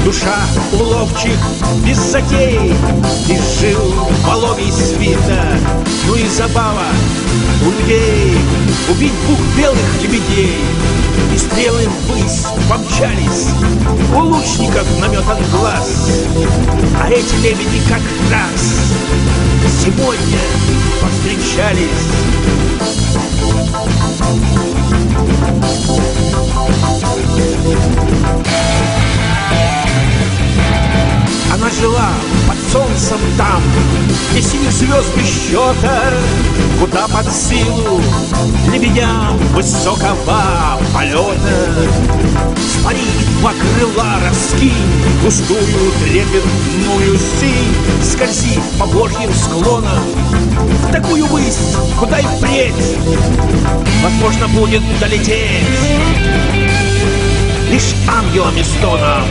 душа уловчих без затей, и жил воловий свита. Ну и забава у людей убить двух белых лебедей, и стрелы ввысь помчались, у лучников наметан глаз. А эти лебеди как раз сегодня повстречались. Она жила под солнцем там, где синих звезд без счета, куда под силу лебедям высокого полета. Спари два крыла, раскинь густую трепетную синь, скользи по божьим склонам в такую высь, куда и впредь возможно будет долететь лишь ангелам и стонам.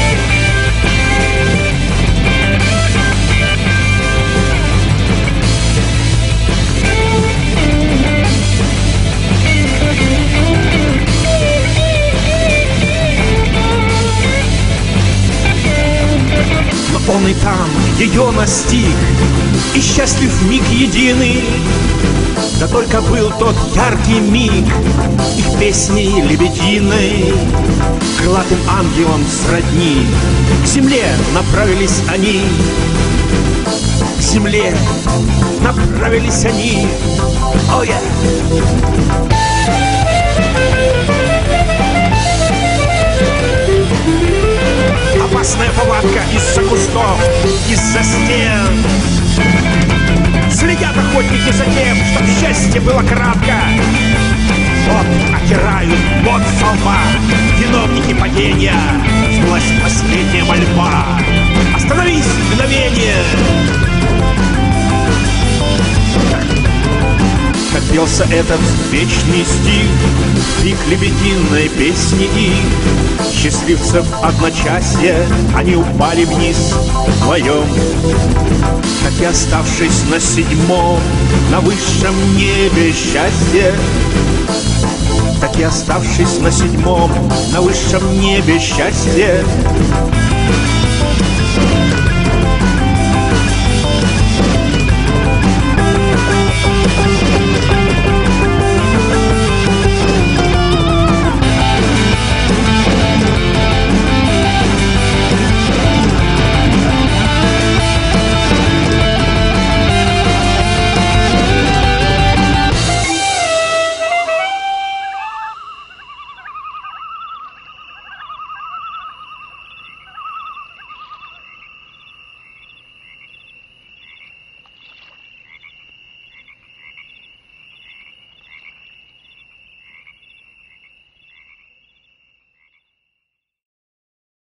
Но он и там ее настиг, и счастлив миг единый. Да только был тот яркий миг их песней лебединой. Крылатым ангелам сродни, к земле направились они. К земле направились они. Oh, yeah. Опасная повадка из-за кустов, из-за стен. Следят охотники за тем, чтоб счастье было кратко. Вот отирают пот со лба виновники падения. Сбылась последняя мольба. Остановись, мгновение! Как пелся этот вечный стих, крик лебединой песни их. Счастливцев одночасье, они упали вниз вдвоем. Так и оставшись на седьмом, на высшем небе счастье. Так и оставшись на седьмом, на высшем небе счастье.